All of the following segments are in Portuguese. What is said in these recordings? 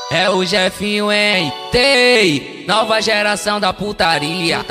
É o Jefinho, hein? Tei, nova geração da putaria.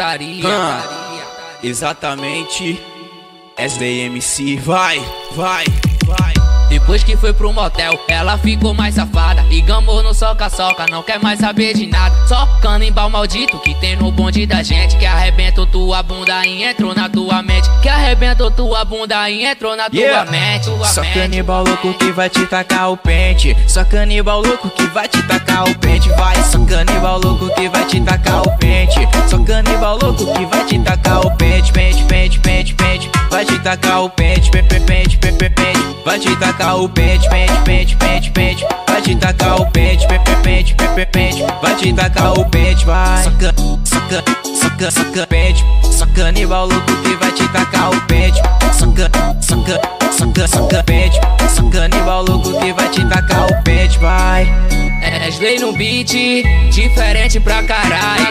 Exatamente. SDMC, vai. Depois que foi pro motel, ela ficou mais safada e gamou no soca-soca, não quer mais saber de nada. Só canibal maldito que tem no bonde da gente, que arrebentou tua bunda e entrou na tua mente. Que arrebentou tua bunda e entrou na tua mente. Só canibal louco que vai te tacar o pente. Só canibal louco que vai te tacar o pente. Vai, só canibal louco que vai te tacar o pente. Só canibal louco que vai te tacar o pente. Pente. Vai te tacar o pente. Pente. Vai te tacar o pente. Vai te tacar o pente. Vai te tacar o pente. Vai. Saca pente. Só canibal louco que vai te tacar o pente. Saca pente. Só canibal louco que vai te tacar o pente. Vai. É Slay no beat, diferente pra caralho.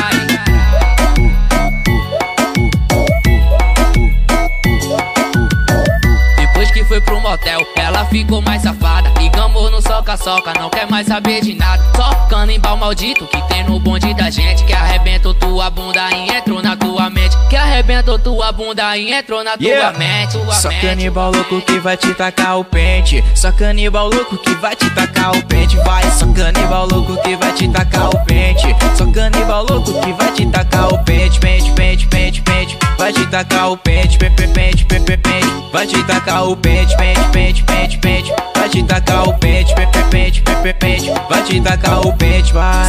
Depois que foi pro motel, ela ficou mais safada e gamou no soca-soca, não quer mais saber de nada. Só canibal maldito que tem no bonde da gente, que arrebentou tua bunda e entrou na tua mente. Que arrebentou tua bunda e entrou na tua mente. Só canibal louco que vai te tacar o pente. Só canibal louco que vai te tacar o pente. Vai, só canibal louco que vai te tacar o pente. Só canibal louco que vai te tacar o pente. Vai te tacar o pente. Vai te tacar o pente. Vai te tacar o pente. Vai te tacar o pente. Vai.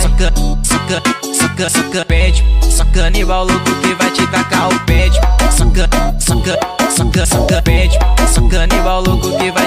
Saca pente. Só canibal louco que vai te tacar o pente. Saca pente. Só canibal louco que vai